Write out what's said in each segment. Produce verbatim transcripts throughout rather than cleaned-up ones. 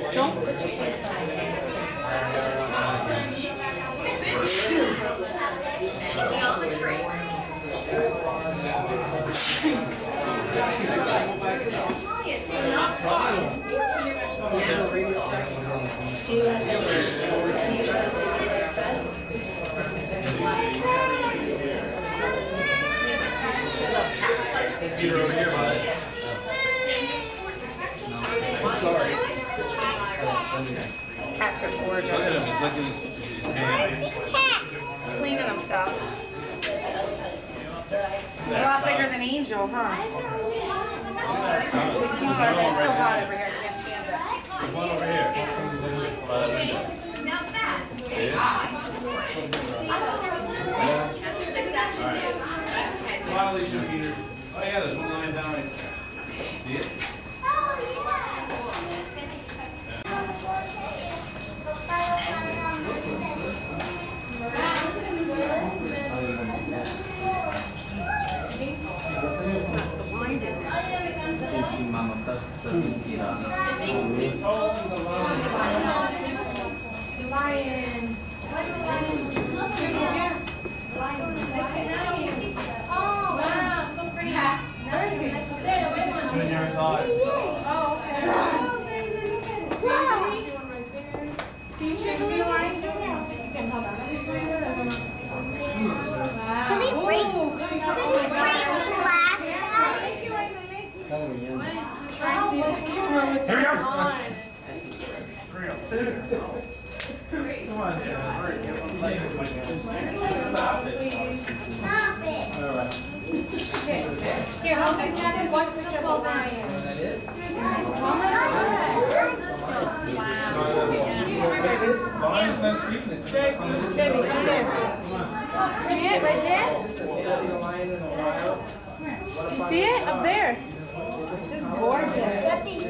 Don't put your face on it. He all looks great. Do you have You're over here, bud. I'm sorry. Cats are gorgeous. Look at him. He's licking his, his hand. He's cleaning himself. He's a lot bigger than Angel, huh? Come on, it's so hot over here. I can't stand it. There's one over here. Come on, Alicia, Peter. Oh yeah, there's one lying down right there. See it? Lion. Oh, wow, so pretty. Where is he? In your side. Oh, okay. See, you should see a lion? You can hold on. Can we break? Can we break the glass? Try and see the camera with Here we go. on. Come on, Shannon. Hurry. Stop it. All right. Here, hold the camera. Watch the full lion. That is? Lions and sweetness. Baby, up there. See it right there? You see it? Up there. This is gorgeous.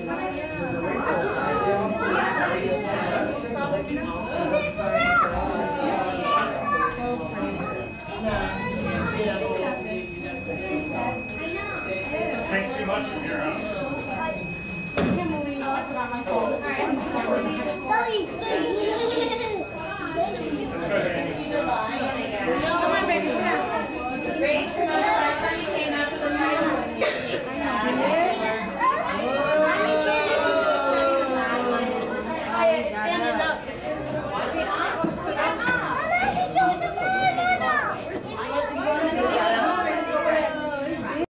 Thanks so much for your house. Kim will be not put on my phone. Come on, baby, sit down.